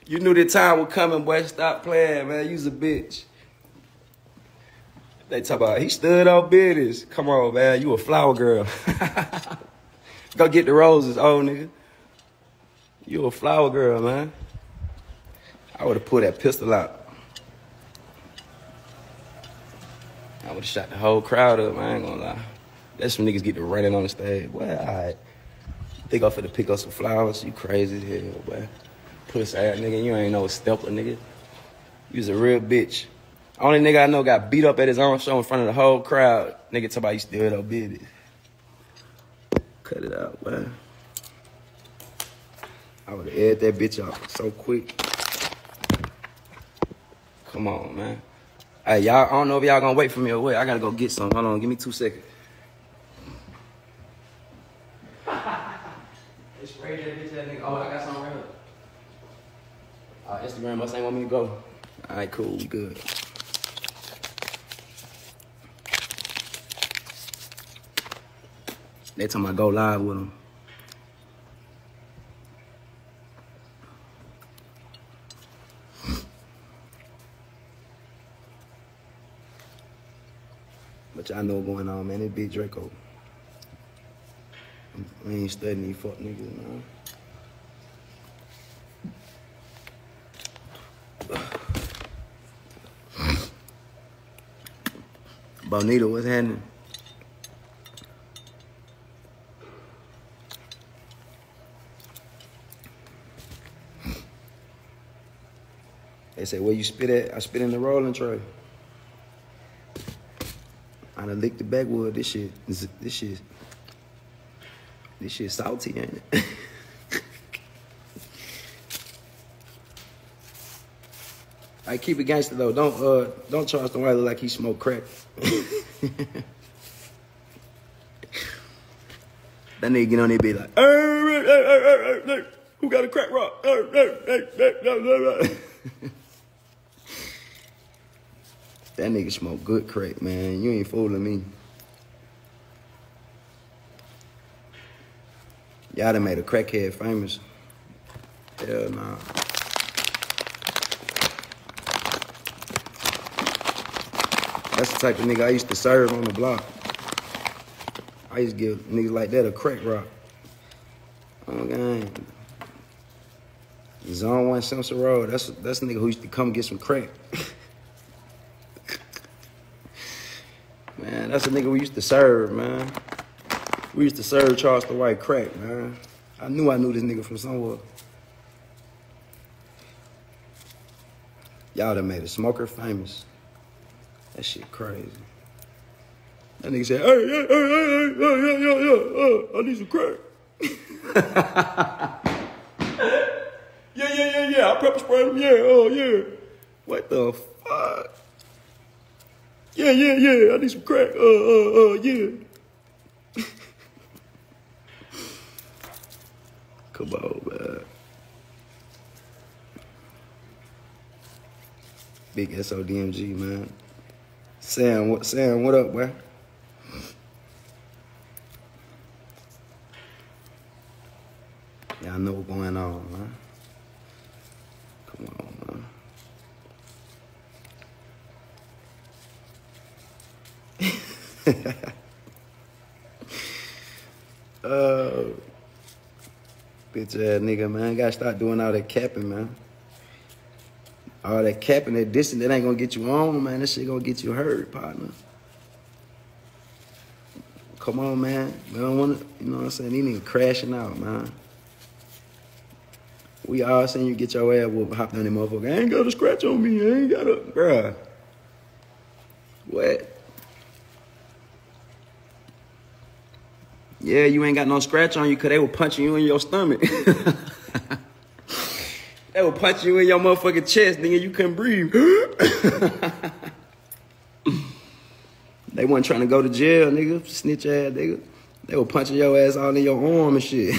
You knew the time was coming, boy. Stop playing, man. You's a bitch. They talk about, he stood on business. Come on, man. You a flower girl. Go get the roses, old nigga. You a flower girl, man. I would have pulled that pistol out. I would have shot the whole crowd up, man. I ain't gonna lie. That's some niggas get to running on the stage. Boy, all right. Think I'm finna pick up some flowers? You crazy as hell, boy. Pussy ass nigga, you ain't no stepper, nigga. You's a real bitch. Only nigga I know got beat up at his own show in front of the whole crowd. Nigga talk about you still up business. Cut it out, man. I would've aired that bitch out so quick. Come on, man. Hey, y'all, I don't know if y'all gonna wait for me or what. I gotta go get some. Hold on, give me 2 seconds. They sprayed that bitch, that nigga. Oh, I got something right here. Instagram must ain't want me to go. All right, cool, we good. They talking about go live with them. But y'all know what's going on, man. It Big Draco. I ain't studying these fuck niggas, man. Bonita, what's happening? They say, where you spit at? I spit in the rolling tray. I done licked the backwood. This shit salty, ain't it? I keep it gangster though. Don't charge the white look like he smoke crack. That nigga get on there be like, hey, who got a crack rock? That nigga smoke good crack, man. You ain't fooling me. Y'all done made a crackhead famous. Hell nah. That's the type of nigga I used to serve on the block. I used to give niggas like that a crack rock. Oh, gang. Zone 1 Simpson Road. That's a nigga who used to come get some crack. Man, that's a nigga we used to serve, man. We used to serve Charles the White crack, man. I knew this nigga from somewhere. Y'all done made a smoker famous. That shit crazy. That nigga said, hey, I need some crack. Yeah, I pepper sprayed him, yeah. What the fuck? Yeah, I need some crack, yeah. Come on, man. Big SODMG, man. Sam, what up, boy? Y'all know what's going on, man. Come on, man. Bitch ass nigga, man. Gotta start doing all that capping, man. All that capping, that distance, that ain't gonna get you on, man. That shit gonna get you hurt, partner. Come on, man. We don't wanna, you know what I'm saying? These niggas crashing out, man. We all seen you get your ass whooped, hop down that motherfucker. I ain't got a scratch on me. I ain't got a, bruh. What? Yeah, you ain't got no scratch on you because they were punching you in your stomach. They were punching you in your motherfucking chest, nigga. You couldn't breathe. They wasn't trying to go to jail, nigga. Snitch ass, nigga. They were punching your ass all in your arm and shit.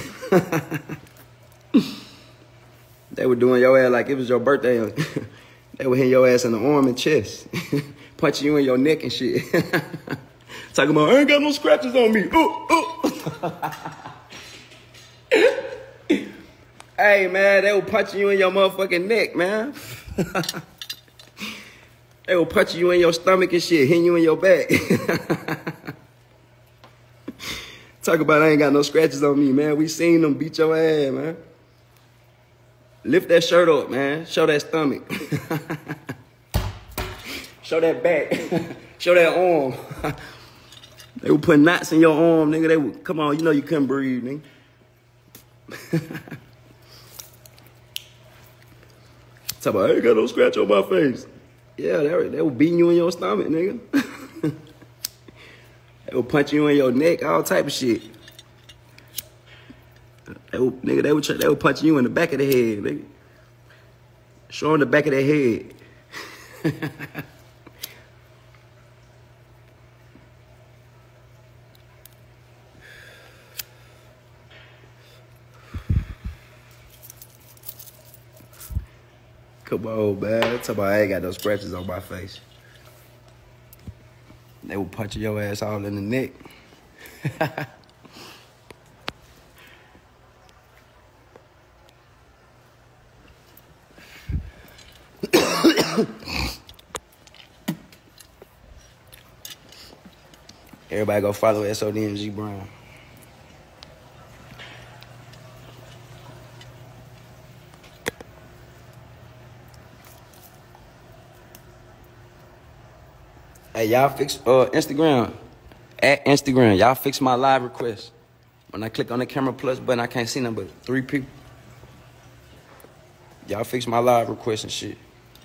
They were doing your ass like it was your birthday. They were hitting your ass in the arm and chest. Punching you in your neck and shit. Talking about, I ain't got no scratches on me. Hey, man, they will punch you in your motherfucking neck, man. They will punch you in your stomach and shit, hitting you in your back. Talk about I ain't got no scratches on me, man. We seen them beat your ass, man. Lift that shirt up, man. Show that stomach. Show that back. Show that arm. They were putting knots in your arm, nigga. They would, come on, you know you couldn't breathe, nigga. Talk about, I ain't got no scratch on my face. Yeah, they were beating you in your stomach, nigga. They were punching you in your neck, all type of shit. They were punching you in the back of the head, nigga. Showing the back of their head. Come on, man. Talk about I ain't got no scratches on my face. They were punching your ass all in the neck. Everybody go follow SODMG Brown. Hey, y'all fix Instagram. At Instagram, y'all fix my live request. When I click on the camera plus button, I can't see nothing but 3 people. Y'all fix my live request and shit.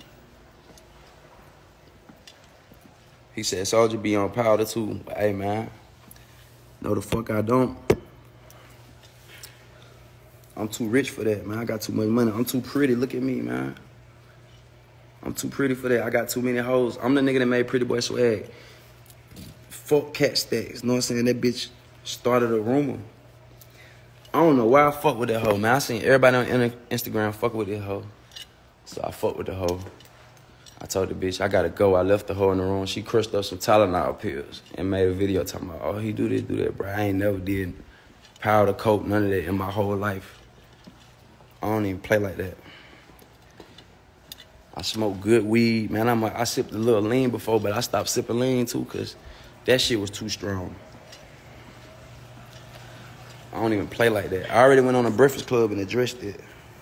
He said, Soldier be on powder too. Hey, man. No, the fuck I don't. I'm too rich for that, man. I got too much money. I'm too pretty. Look at me, man. I'm too pretty for that. I got too many hoes. I'm the nigga that made Pretty Boy Swag. Fuck Cat Stacks. Know what I'm saying? That bitch started a rumor. I don't know why I fuck with that hoe, man. I seen everybody on Instagram fuck with that hoe. So I fuck with the hoe. I told the bitch, I gotta go. I left the hoe in the room. She crushed up some Tylenol pills and made a video talking about, oh, he do this, do that, bro. I ain't never did powder, coke, none of that in my whole life. I don't even play like that. I smoke good weed, man. I sipped a little lean before, but I stopped sipping lean too, cause that shit was too strong. I don't even play like that. I already went on a Breakfast Club and addressed it.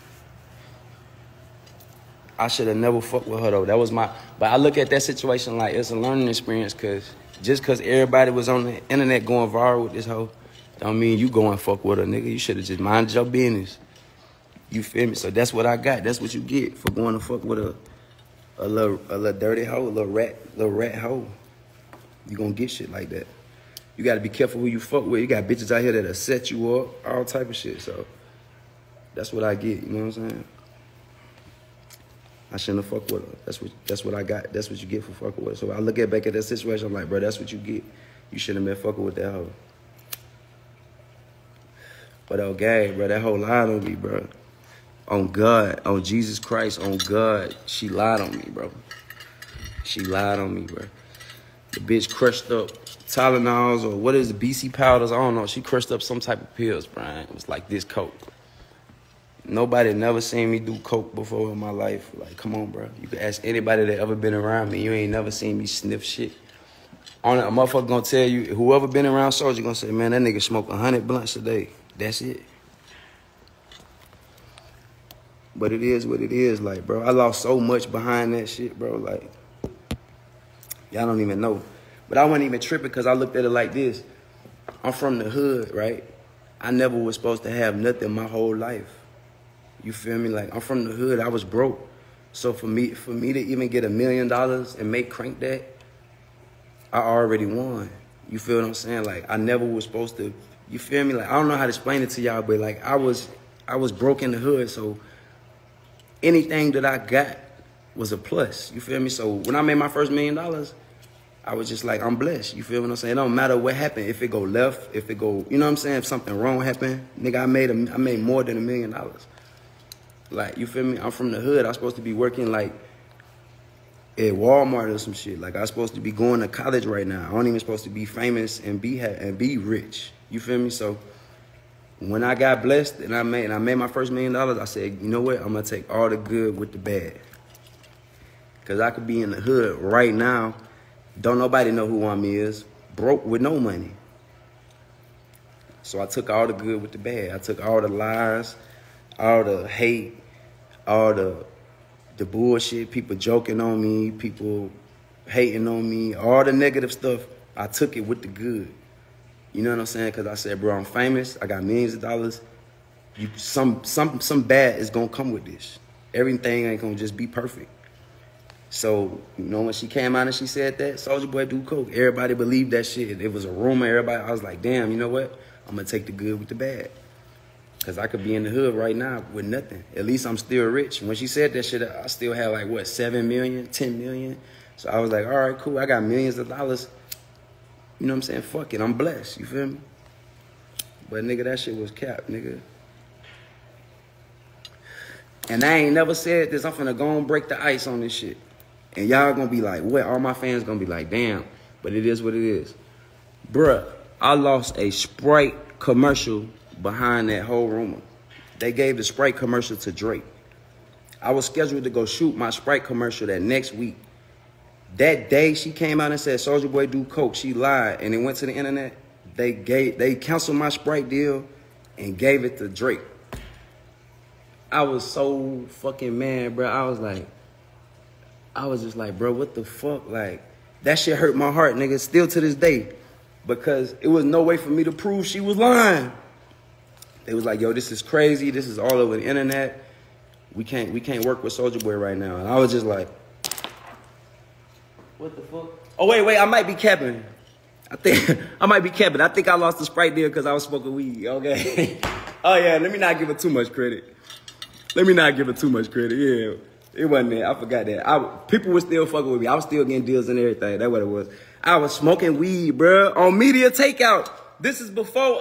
I should have never fucked with her though. That was my, but I look at that situation like it's a learning experience, cause just cause everybody was on the internet going viral with this hoe, don't mean you go and fuck with her, nigga. You should have just minded your business. You feel me? So that's what I got. That's what you get for going to fuck with a little dirty hoe, a little rat hoe. You gonna get shit like that. You gotta be careful who you fuck with. You got bitches out here that'll set you up, all type of shit. So that's what I get. You know what I'm saying? I shouldn't have fucked with her. That's what I got. That's what you get for fucking with her. So I look back at that situation, I'm like, bro, that's what you get. You shouldn't have been fucking with that hoe. But okay, bro, that hoe lied on me, bro. On God, on Jesus Christ, on God, she lied on me, bro. She lied on me, bro. The bitch crushed up Tylenols or what is the BC powders? I don't know. She crushed up some type of pills, Brian. It was like this coke. Nobody never seen me do coke before in my life. Like, come on, bro. You can ask anybody that ever been around me. You ain't never seen me sniff shit. A motherfucker gonna tell you, whoever been around Soldier gonna say, man, that nigga smoke 100 blunts a day. That's it. But it is what it is, like, bro. I lost so much behind that shit, bro. Like, y'all don't even know. But I wasn't even tripping because I looked at it like this. I'm from the hood, right? I never was supposed to have nothing my whole life. You feel me? Like, I'm from the hood. I was broke. So for me to even get $1 million and make Crank that, I already won. You feel what I'm saying? Like, I never was supposed to, you feel me? Like, I don't know how to explain it to y'all, but like, I was broke in the hood, so anything that I got was a plus. You feel me? So when I made my first $1 million, I was just like, I'm blessed. You feel what I'm saying? It don't matter what happened. If it go left, if it go, you know what I'm saying? If something wrong happened, nigga, I made more than $1 million. Like, you feel me? I'm from the hood. I'm supposed to be working like at Walmart or some shit. Like, I'm supposed to be going to college right now. I ain't even supposed to be famous and be rich. You feel me? So When I got blessed and I made my first $1 million, I said, you know what? I'm gonna take all the good with the bad. Cause I could be in the hood right now, don't nobody know who I'm is, broke with no money. So I took all the good with the bad. I took all the lies, all the hate, all the bullshit, people joking on me, people hating on me, all the negative stuff. I took it with the good. You know what I'm saying? Because I said, bro, I'm famous. I got millions of dollars. Some bad is going to come with this. Everything ain't going to just be perfect. So, you know, when she came out and she said that, Soulja Boy do coke, everybody believed that shit. It was a rumor. Everybody, I was like, damn, you know what? I'm going to take the good with the bad. Because I could be in the hood right now with nothing. At least I'm still rich. When she said that shit, I still had like, what, 7 million, 10 million? So I was like, all right, cool. I got millions of dollars. You know what I'm saying? Fuck it. I'm blessed. You feel me? But, nigga, that shit was cap, nigga. And I ain't never said this. I'm finna go and break the ice on this shit. And y'all gonna be like, what? All my fans gonna be like, damn. But it is what it is. Bruh, I lost a Sprite commercial behind that whole rumor. They gave the Sprite commercial to Drake. I was scheduled to go shoot my Sprite commercial that next week. That day she came out and said, Soulja Boy do coke. She lied. And it went to the internet. They canceled my Sprite deal and gave it to Drake. I was so fucking mad, bro. I was just like, bro, what the fuck? Like, that shit hurt my heart, nigga, still to this day. Because it was no way for me to prove she was lying. They was like, yo, this is crazy. This is all over the internet. We can't work with Soulja Boy right now. And I was just like, what the fuck? Oh, wait, I might be capping. I might be capping. I think I lost the Sprite deal because I was smoking weed, okay? Oh, yeah, let me not give her too much credit. Yeah. It wasn't that. I forgot that. People were still fucking with me. I was still getting deals and everything. That's what it was. I was smoking weed, bro, on Media Takeout. This before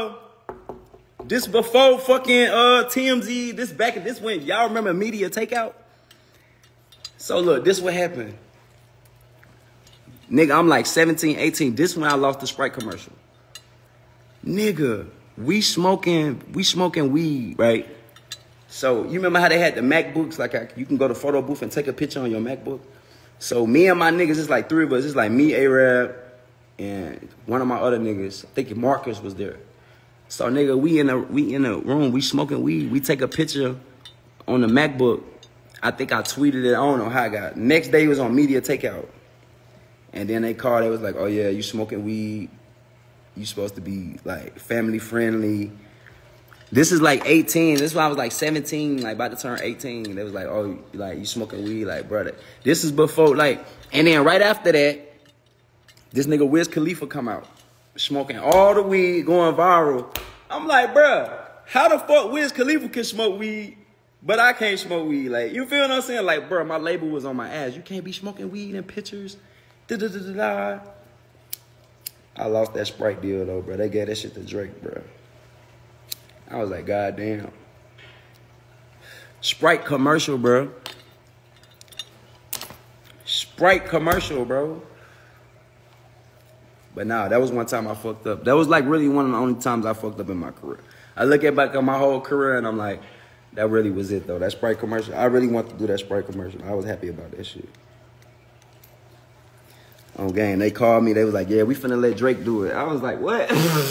fucking TMZ. This when y'all remember Media Takeout? So look, this what happened. Nigga, I'm like 17, 18. This when I lost the Sprite commercial. Nigga, we smoking weed, right? So, you remember how they had the MacBooks? Like, you can go to photo booth and take a picture on your MacBook. So, me and my niggas, it's like 3 of us. It's like me, A-Rab, and one of my other niggas. I think Marcus was there. So, nigga, we in a room. We smoking weed. We take a picture on the MacBook. I think I tweeted it. I don't know how I got it. Next day, it was on Media Takeout. And then they called. They was like, oh, yeah, you smoking weed. You supposed to be, like, family friendly. This is like 18. This is when I was like 17, like about to turn 18. They was like, oh, like you smoking weed, like brother. This is before, like, and then right after that, this nigga Wiz Khalifa come out, smoking all the weed, going viral. I'm like, bruh, how the fuck Wiz Khalifa can smoke weed, but I can't smoke weed? Like, you feel what I'm saying? Like, bruh, my label was on my ass. You can't be smoking weed in pictures. Da-da-da-da-da. I lost that Sprite deal though, bro. They gave that shit to Drake, bro. I was like, God damn. Sprite commercial, bro. Sprite commercial, bro. But nah, that was one time I fucked up. That was like really one of the only times I fucked up in my career. I look back on my whole career and I'm like, that really was it though. That Sprite commercial. I really wanted to do that Sprite commercial. I was happy about that shit. On game, they called me. They was like, yeah, we finna let Drake do it. I was like, what?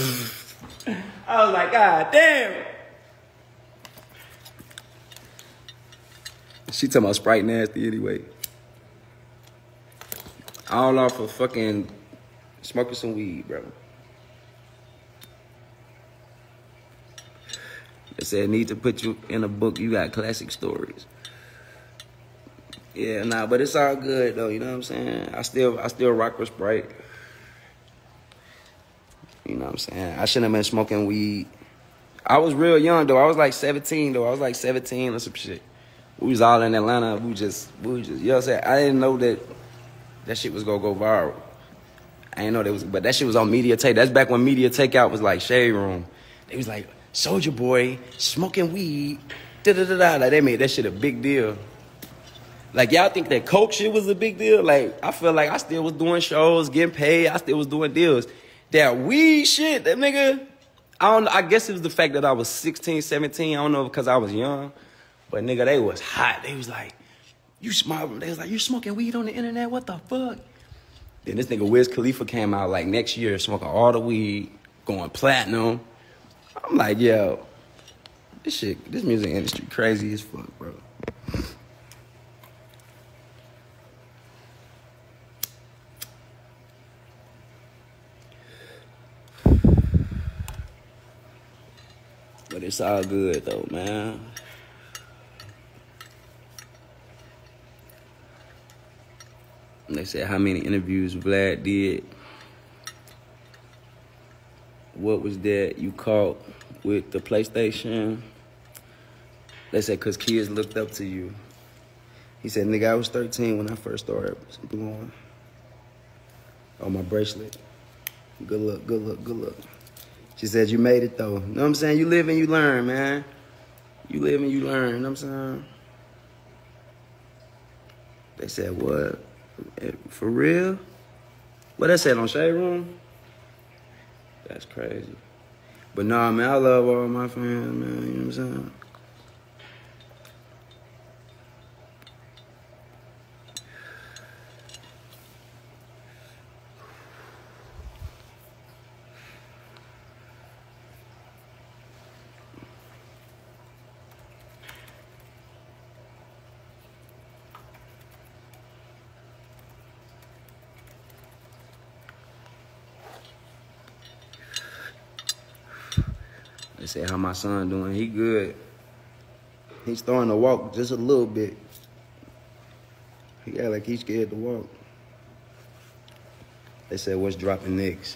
I was like, God damn. She talking about Sprite nasty anyway. All off of fucking smoking some weed, bro. They said, need to put you in a book. You got classic stories. Yeah, nah, but it's all good though. You know what I'm saying? I still rock with Sprite. You know what I'm saying? I shouldn't have been smoking weed. I was real young, though. I was like 17, though. I was like 17 or some shit. We was all in Atlanta. We just, you know what I'm saying? I didn't know that shit was going to go viral. I didn't know that was, but that shit was on Media Takeout. That's back when Media Takeout was like Shade Room. They was like, Soulja Boy, smoking weed, da-da-da-da. Like, they made that shit a big deal. Like, y'all think that coke shit was a big deal? Like, I feel like I still was doing shows, getting paid. I still was doing deals. That weed shit, that nigga, I guess it was the fact that I was 16, 17. I don't know because I was young. But nigga, they was hot. They was like, they was like, you smoking weed on the internet? What the fuck? Then this nigga Wiz Khalifa came out like next year smoking all the weed, going platinum. I'm like, yo, this music industry crazy as fuck, bro. But it's all good though, man. They said how many interviews Vlad did. What was that you caught with the PlayStation? They said because kids looked up to you. He said, nigga, I was 13 when I first started blowing on my bracelet. Good luck, good luck, good luck. She said, you made it though. You know what I'm saying? You live and you learn, man. You live and you learn, you know what I'm saying? They said, what? For real? What that said on Shade Room? That's crazy. But nah, man, I love all my fans, man. You know what I'm saying? They say how my son doing. He good. He's starting to walk just a little bit. He act like he's scared to walk. They said what's dropping next.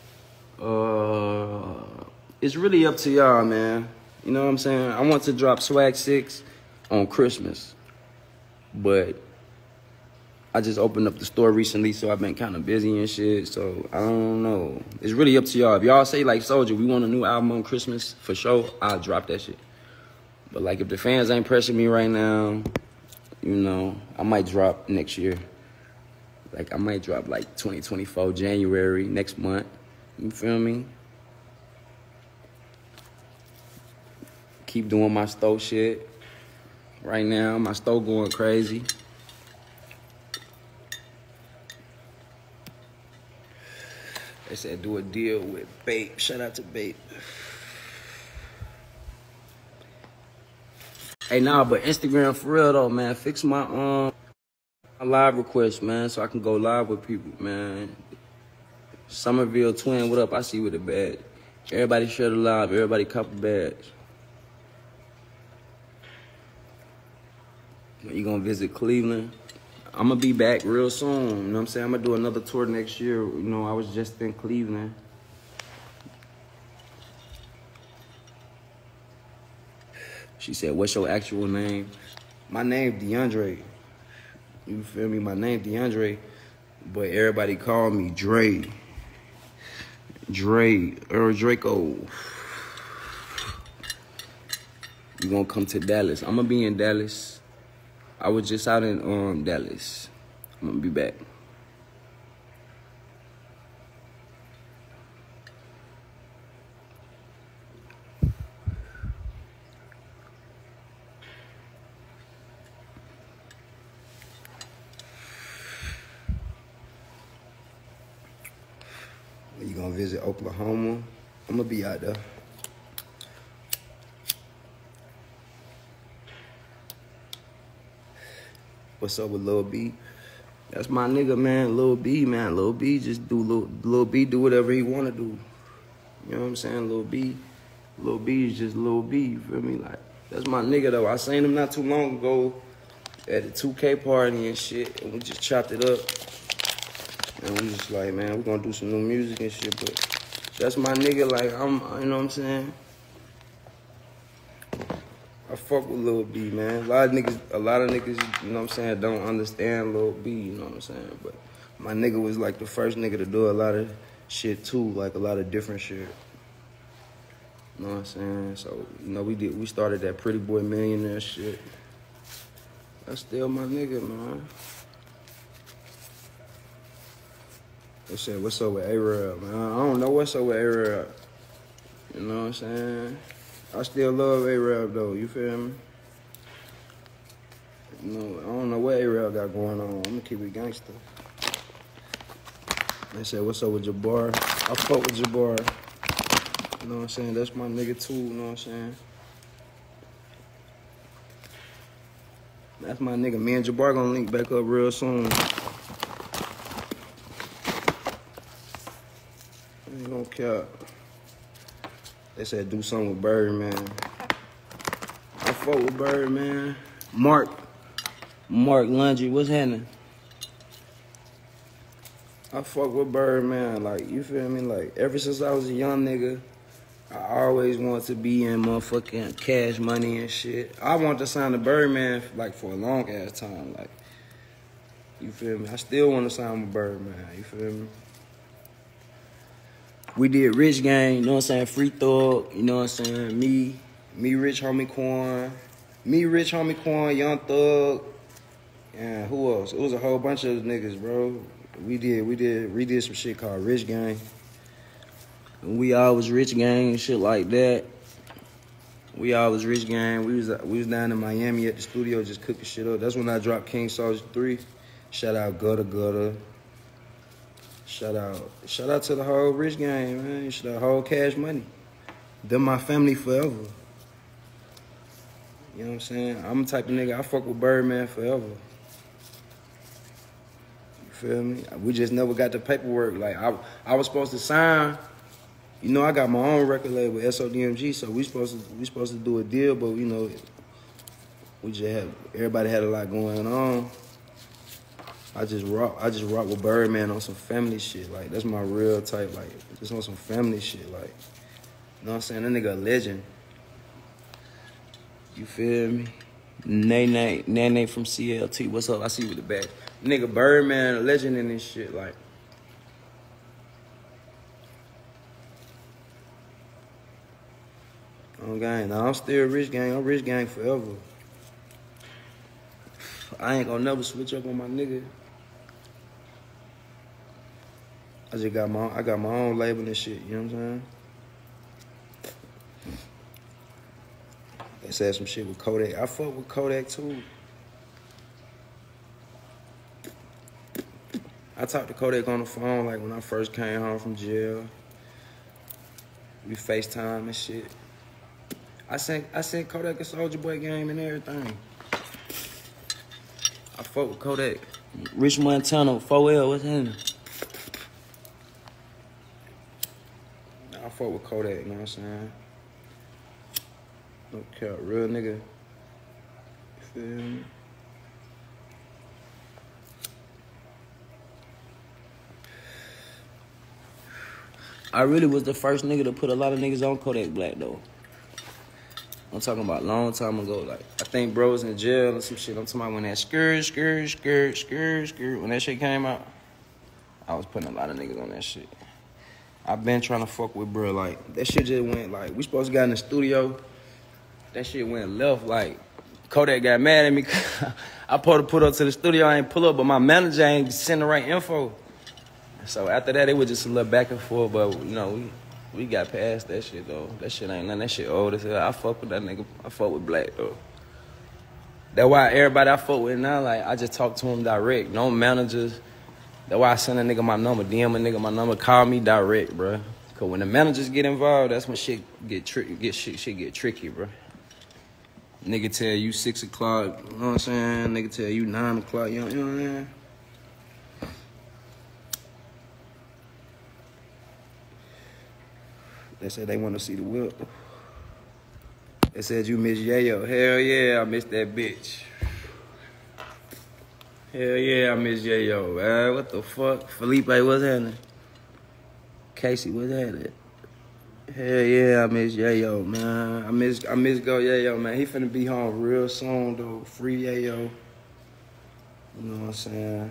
It's really up to y'all, man. You know what I'm saying? I want to drop Swag 6 on Christmas, but I just opened up the store recently, so I've been kind of busy and shit, so I don't know. It's really up to y'all. If y'all say, like, Soldier, we want a new album on Christmas, for sure, I'll drop that shit. But, like, if the fans ain't pressing me right now, you know, I might drop next year. Like, I might drop, like, 2024, January, next month. You feel me? Keep doing my store shit. Right now, my store going crazy. They said do a deal with Bape. Shout out to Bape. Hey, nah, but Instagram for real though, man. Fix my live request, man, so I can go live with people, man. Somerville Twin, what up? I see you with a badge. Everybody share the live. Everybody cop a badge. You gonna visit Cleveland? I'm gonna be back real soon, you know what I'm saying? I'm gonna do another tour next year. You know, I was just in Cleveland. She said, what's your actual name? My name DeAndre. You feel me? My name DeAndre, but everybody call me Dre. Or Draco. You gonna come to Dallas? I'm gonna be in Dallas. I was just out in Dallas. I'm gonna be back. You gonna visit Oklahoma? I'm gonna be out there. What's up with Lil B? That's my nigga, man. Lil B, man. Lil B just do Lil B do whatever he wanna do. You know what I'm saying? Lil B is just Lil B. You feel me? Like, that's my nigga though. I seen him not too long ago at the 2K party and shit, and we just chopped it up. And we just like, man, we're gonna do some new music and shit. But that's my nigga. Like, you know what I'm saying? I fuck with Lil B, man. A lot of niggas, you know what I'm saying, don't understand Lil B, you know what I'm saying? But my nigga was like the first nigga to do a lot of shit too, like a lot of different shit. You know what I'm saying? So, you know, we started that Pretty Boy Millionaire shit. That's still my nigga, man. They said, what's up with A-Rab, man? I don't know what's up with A-Rab. You know what I'm saying? I still love A-Rap though, you feel me? You know, I don't know what A-Rap got going on. I'm gonna keep it gangster. They said, what's up with Jabbar? I fuck with Jabbar. You know what I'm saying? That's my nigga too, you know what I'm saying? That's my nigga. Me and Jabbar gonna link back up real soon. I ain't gonna care. They said do something with Birdman. I fuck with Birdman. Mark Lungy, what's happening? I fuck with Birdman, like, you feel me? Like, ever since I was a young nigga, I always wanted to be in motherfucking Cash Money and shit. I wanted to sign to Birdman, like, for a long ass time, like, you feel me? I still want to sign with Birdman, you feel me? We did Rich Gang, you know what I'm saying? Free Thug, you know what I'm saying? Me, Rich Homie Quan, Young Thug, and who else? It was a whole bunch of niggas, bro. We did some shit called Rich Gang. And we all was Rich Gang and shit like that. We all was Rich Gang. We was down in Miami at the studio just cooking shit up. That's when I dropped King Soldier 3. Shout out Gutter. Shout out to the whole Rich Gang, man. Shout out whole Cash Money. Them my family forever. You know what I'm saying? I'm the type of nigga, I fuck with Birdman forever. You feel me? We just never got the paperwork. Like, I was supposed to sign. You know, I got my own record label, SODMG, so we supposed to do a deal, but, you know, everybody had a lot going on. I just rock with Birdman on some family shit. Like, that's my real type. Like, just on some family shit. Like, you know what I'm saying? That nigga a legend. You feel me? Nene from CLT. What's up? I see you with the back. Nigga Birdman, a legend in this shit. Like, oh, gang. Now, I'm still Rich Gang. I'm Rich Gang forever. I ain't gonna never switch up on my nigga. I got my own label and shit, you know what I'm saying? They said some shit with Kodak. I fuck with Kodak too. I talked to Kodak on the phone like when I first came home from jail. We FaceTime and shit. I sent Kodak a Soulja Boy game and everything. I fuck with Kodak. Rich Montana, 4L, what's happening? I fuck with Kodak, you know what I'm saying? No cap, real nigga. You feel me? I really was the first nigga to put a lot of niggas on Kodak Black, though. I'm talking about a long time ago. Like, I think bro was in jail or some shit. I'm talking about when that skirt, when that shit came out, I was putting a lot of niggas on that shit. I've been trying to fuck with bro. Like, that shit just went, like, we supposed to get in the studio. That shit went left. Like, Kodak got mad at me. I supposed to put up to the studio. I ain't pull up, but my manager ain't send the right info. So after that, it was just a little back and forth. But, you know, we got past that shit, though. That shit ain't nothing. That shit old as hell. I fuck with that nigga. I fuck with Black, though. That's why everybody I fuck with now, like, I just talk to him direct. No managers. That's why I send a nigga my number. DM a nigga my number. Call me direct, bro. Because when the managers get involved, that's when shit get tricky. Shit get tricky, bro. Nigga tell you 6 o'clock, you know what I'm saying? Nigga tell you 9 o'clock, you know what I'm saying? They said they want to see the whip. They said you miss Yayo. Hell yeah, I miss that bitch. Hell yeah, I miss Yayo, man. What the fuck? Felipe, what's happening? Casey, what's happening? Hell yeah, I miss Yayo, man. I miss Go Yayo, man. He finna be home real soon, though. Free Yayo. You know what I'm saying?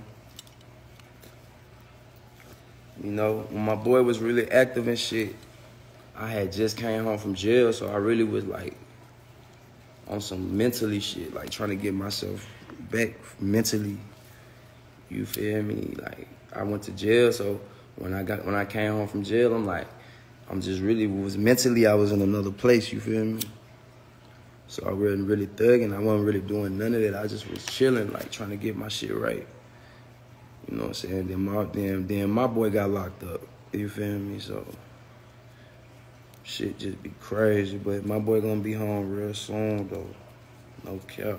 You know, when my boy was really active and shit, I had just came home from jail, so I really was, like, on some mentally shit, like, trying to get myself back mentally. You feel me? Like, I went to jail, so when I came home from jail, I'm like, I'm just really mentally I was in another place, you feel me? So I wasn't really thugging. I wasn't really doing none of that. I just was chilling, like trying to get my shit right. You know what I'm saying? Then my boy got locked up. You feel me? So shit just be crazy. But my boy gonna be home real soon though. No cap.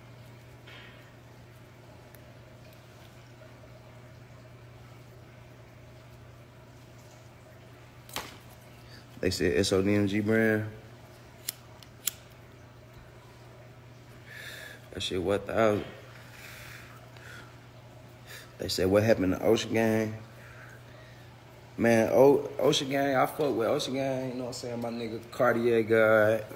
They said SODMG brand. That shit, what the? They said, what happened to Ocean Gang? Man, Ocean Gang, I fuck with Ocean Gang, you know what I'm saying? My nigga Cartier God,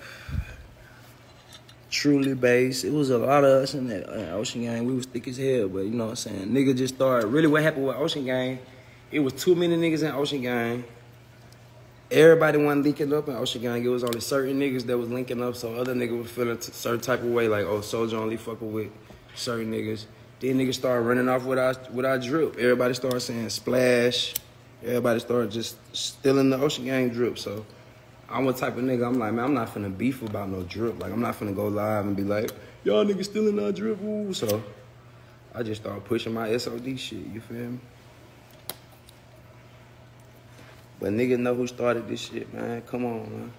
Truly Bass. It was a lot of us in that Ocean Gang. We was thick as hell, but you know what I'm saying? Nigga just started, really what happened with Ocean Gang, it was too many niggas in Ocean Gang. Everybody wasn't linking up in Ocean Gang. It was only certain niggas that was linking up, so other niggas was feeling a certain type of way, like, oh, Soulja only fucking with certain niggas. Then niggas started running off with our drip. Everybody started saying splash. Everybody started just stealing the Ocean Gang drip. So I'm what type of nigga, I'm like, man, I'm not finna beef about no drip. Like, I'm not finna go live and be like, y'all niggas stealing our drip, ooh. So I just started pushing my SOD shit, you feel me? But niggas know who started this shit, man. Come on, man.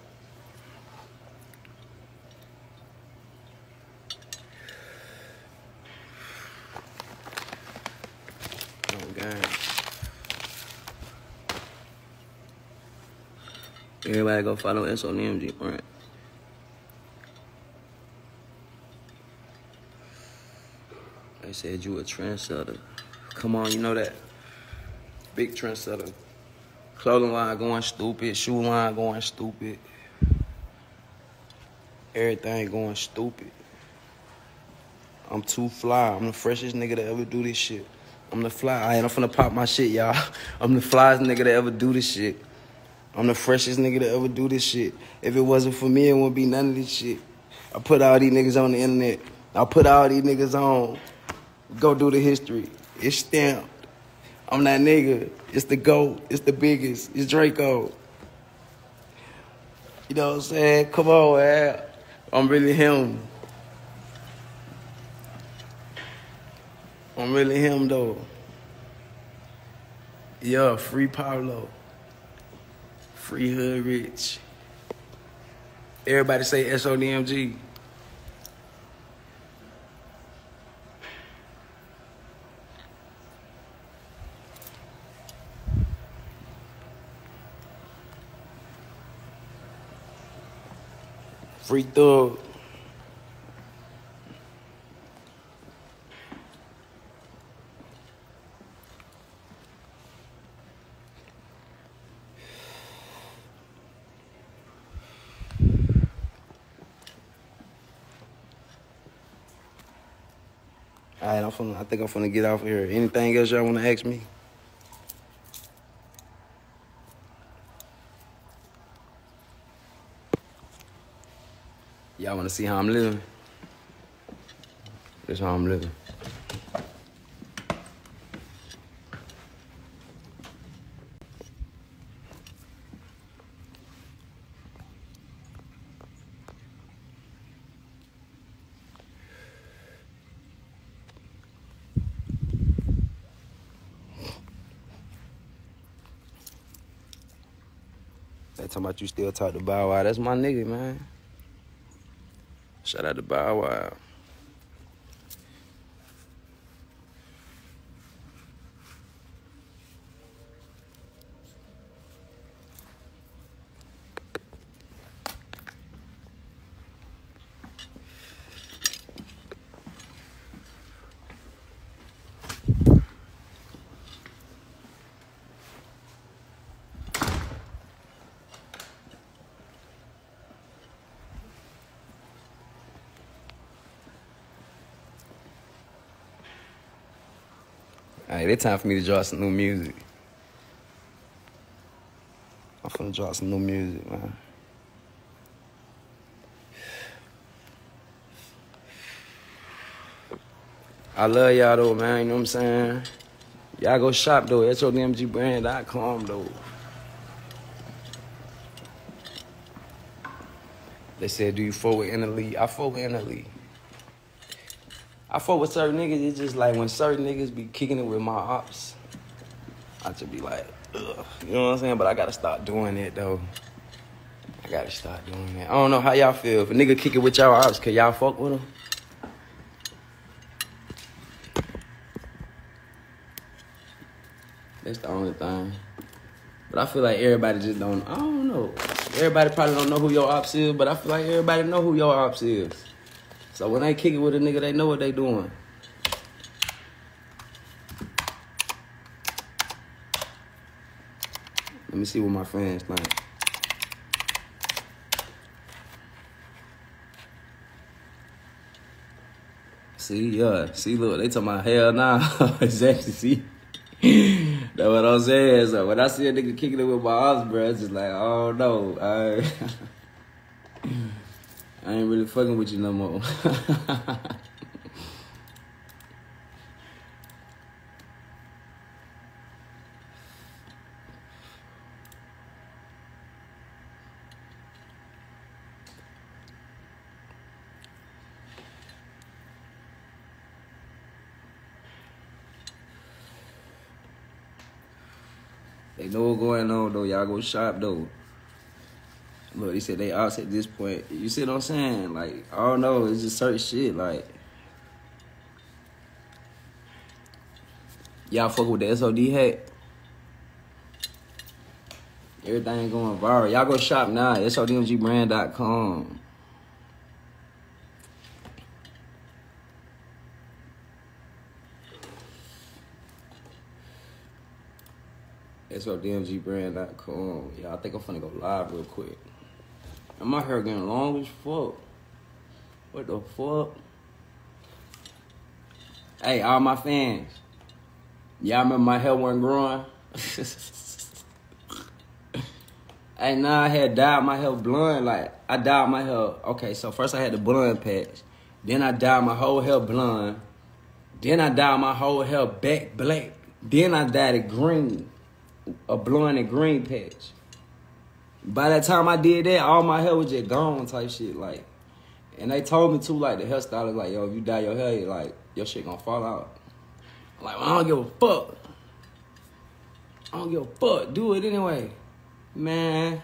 Oh, gang. Everybody go follow SODMG, right? They said you a trendsetter. Come on, you know that. Big trendsetter. Clothing line going stupid, shoe line going stupid. Everything going stupid. I'm too fly. I'm the freshest nigga to ever do this shit. I'm the fly. I'm finna pop my shit, y'all. I'm the flyest nigga to ever do this shit. I'm the freshest nigga to ever do this shit. If it wasn't for me, it wouldn't be none of this shit. I put all these niggas on the internet. I put all these niggas on. Go do the history. It's stamped. I'm that nigga. It's the GOAT. It's the biggest. It's Draco. You know what I'm saying? Come on, man. I'm really him. I'm really him, though. Yeah, free Pablo. Free Hood Rich. Everybody say SODMG. Free Thug. All right, I think I'm finna get off of here. Anything else y'all wanna ask me? Y'all wanna see how I'm living? That's how I'm living. They talking about you still talk to Bow Wow. That's my nigga, man. Shout out to Bow Wow. All right, it's time for me to drop some new music. I'm finna drop some new music, man. I love y'all, though, man. You know what I'm saying? Y'all go shop, though. SODMGbrand.com, though. They said, do you fuck with NLE? I fuck with NLE. I fuck with certain niggas. It's just like when certain niggas be kicking it with my ops, I just be like, ugh. You know what I'm saying? But I gotta stop doing it though. I gotta stop doing that. I don't know how y'all feel. If a nigga kick it with y'all ops, can y'all fuck with him? That's the only thing. But I feel like everybody just don't, I don't know. Everybody probably don't know who your ops is, but I feel like everybody know who your ops is. So when they kick it with a nigga, they know what they doing. Let me see what my fans think. See, yeah. See, look, they talking about hell nah. Exactly, see? That's what I'm saying. So when I see a nigga kicking it with my ops, bro, it's just like, oh no. I ain't really fucking with you no more. They know what's going on, though. Y'all go shop, though. Look, he said they ops at this point. You see what I'm saying? Like, I don't know. It's just certain shit. Like, y'all fuck with the SOD hat. Everything going viral. Y'all go shop now. SODMGbrand.com. SODMGbrand.com. Yeah, I think I'm finna go live real quick. And my hair getting long as fuck. What the fuck? Hey, all my fans. Y'all remember my hair wasn't growing? Hey, nah, I had dyed my hair blonde. Like, I dyed my hair. Okay, so first I had the blonde patch. Then I dyed my whole hair blonde. Then I dyed my whole hair back black. Then I dyed it green. A blonde and green patch. By that time I did that, all my hair was just gone type shit. Like, and they told me too, like, the hairstylist, like, yo, if you dye your hair, like, your shit gonna fall out. Like, well, I don't give a fuck. I don't give a fuck. Do it anyway. Man.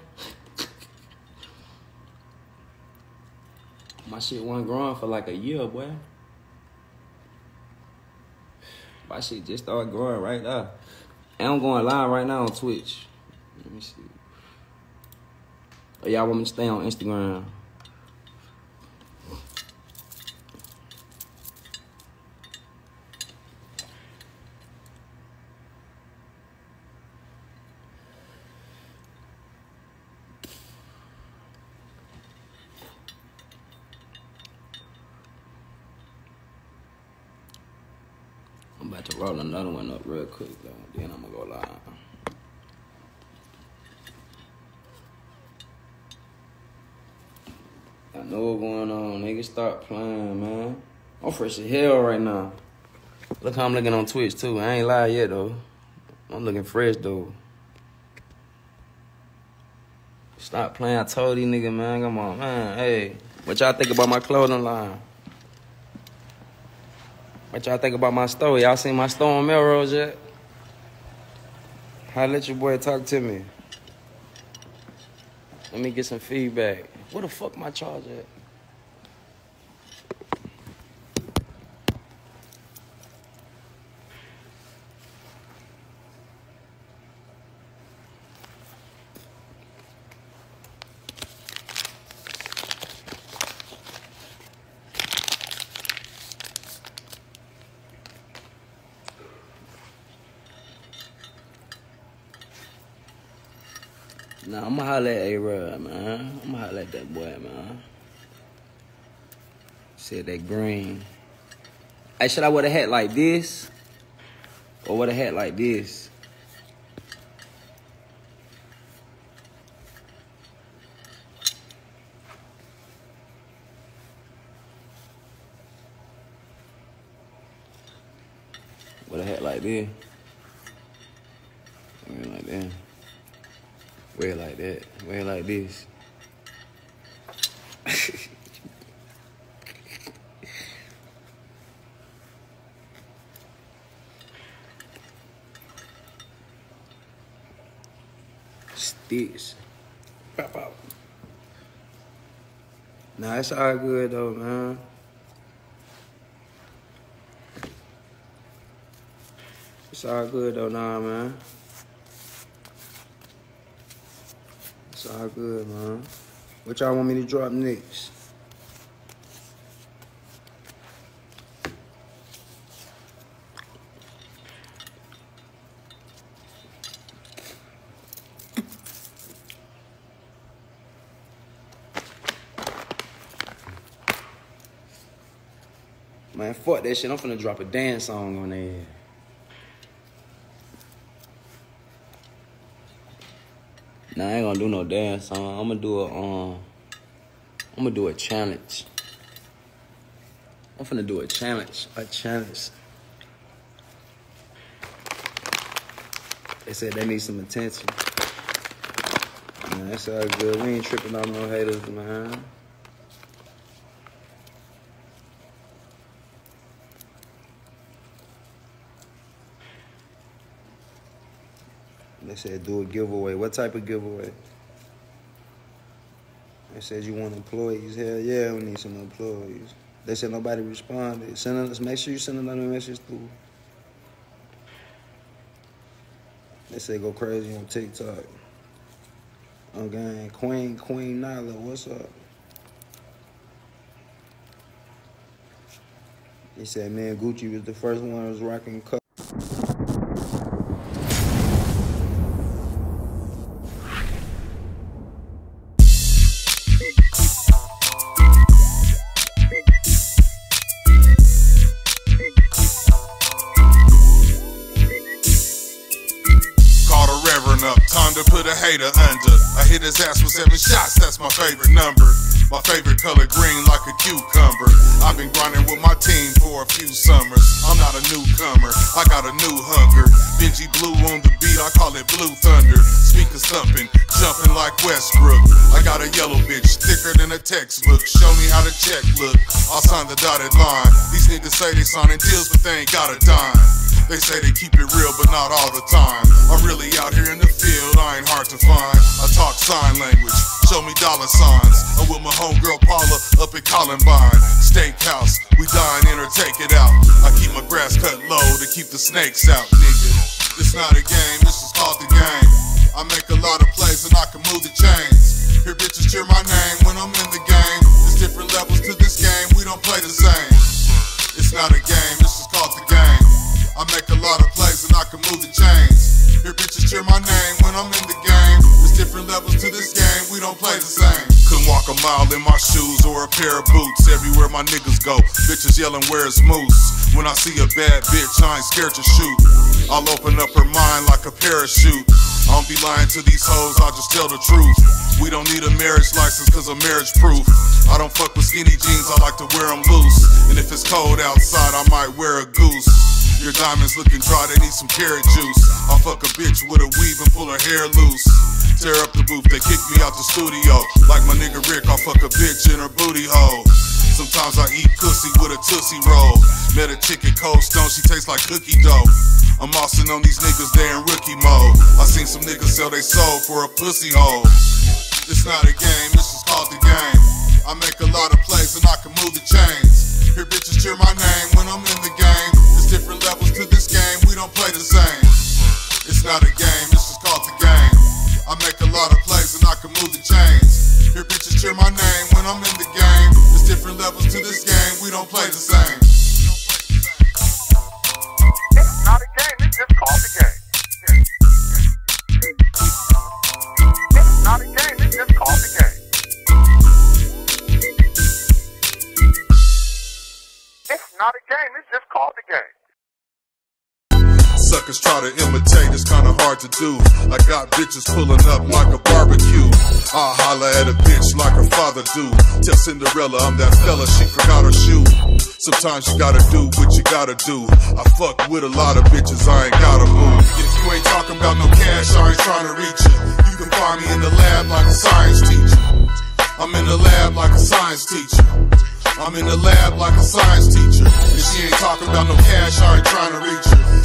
My shit wasn't growing for like a year, boy. My shit just started growing right now. And I'm going live right now on Twitch. Let me see. Oh, y'all want me to stay on Instagram? I'm about to roll another one up real quick, though. Then I'm gonna go live. I know what's going on. Niggas start playing, man. I'm fresh as hell right now. Look how I'm looking on Twitch, too. I ain't live yet, though. I'm looking fresh, though. Stop playing. I told these niggas, man. Come on, man. Hey, what y'all think about my clothing line? What y'all think about my store? Y'all seen my store on Melrose yet? How let your boy talk to me? Let me get some feedback. Where the fuck my charger at? Nah, I'ma holler at A-Rod, man. I'ma holler at that boy, man. Said that green. Hey, should I wear a hat like this? Or wear a hat like this? Wear a hat like this? Wear it like that. Wear it like that. Wear it like this. Sticks. Pop out. Nah, it's all good though, man. It's all good though, nah, man. It's all good, man. What y'all want me to drop next? Man, fuck that shit. I'm finna drop a dance song on there. Nah, I ain't gonna do no dance song. I'm gonna do a challenge. I'm finna do a challenge. They said they need some attention. Man, that's all good. We ain't tripping on no haters, man. They said do a giveaway. What type of giveaway? They said you want employees. Hell yeah, we need some employees. They said nobody responded. Make sure you send another message through. They said go crazy on TikTok. Okay, Queen Nyla, what's up? He said, man, Gucci was the first one that was rocking cup. Time to put a hater under. I hit his ass with 7 shots, that's my favorite number. My favorite color green like a cucumber. I've been grinding with my team for a few summers. I'm not a newcomer, I got a new hunger. Benji Blue on the beat, I call it Blue Thunder. Speakers thumping, jumping like Westbrook. I got a yellow bitch, thicker than a textbook. Show me how the check look, I'll sign the dotted line. These niggas say they signing deals, but they ain't got a dime. They say they keep it real, but not all the time. I'm really out here in the field, I ain't hard to find. I talk sign language, show me dollar signs. I'm with my homegirl Paula up at Columbine. Steakhouse, we dine in or take it out. I keep my grass cut low to keep the snakes out, nigga. This not a game, this is called the game. I make a lot of plays and I can move the chains. Hear bitches cheer my name when I'm in the game. There's different levels to this game, we don't play the same. It's not a game, this is called the game. I make a lot of plays and I can move the chains. Hear bitches cheer my name when I'm in the game. There's different levels to this game, we don't play the same. Couldn't walk a mile in my shoes or a pair of boots. Everywhere my niggas go, bitches yelling where's Moose. When I see a bad bitch, I ain't scared to shoot. I'll open up her mind like a parachute. I don't be lying to these hoes, I'll just tell the truth. We don't need a marriage license cause I'm marriage proof. I don't fuck with skinny jeans, I like to wear them loose. And if it's cold outside, I might wear a goose. Your diamonds looking dry, they need some carrot juice. I'll fuck a bitch with a weave and pull her hair loose. Tear up the booth, they kick me out the studio. Like my nigga Rick, I'll fuck a bitch in her booty hole. Sometimes I eat pussy with a Tootsie Roll. Met a chick at Cold Stone, she tastes like cookie dough. I'm mossing on these niggas, they in rookie mode. I seen some niggas sell they soul for a pussy hole. This not a game, this is called the game. I make a lot of plays and I can move the chains. Hear bitches cheer my name when I'm in the game. There's different levels to this game, we don't play the same. It's not a game, this is called the game. I make a lot of plays and I can move the chains. Hear bitches cheer my name when I'm in the game. There's different levels to this game, we don't play the same. It's not a game, it's just called the game. It's not a game, it's just called the game. It's not a game, it's just called the game. Suckers try to imitate, it's kinda hard to do. I got bitches pulling up like a barbecue. I holler at a bitch like her father do. Tell Cinderella I'm that fella, she forgot her shoe. Sometimes you gotta do what you gotta do. I fuck with a lot of bitches, I ain't gotta move. If you ain't talking about no cash, I ain't trying to reach you. You can find me in the lab like a science teacher. I'm in the lab like a science teacher. I'm in the lab like a science teacher. If she ain't talking about no cash, I ain't trying to reach her.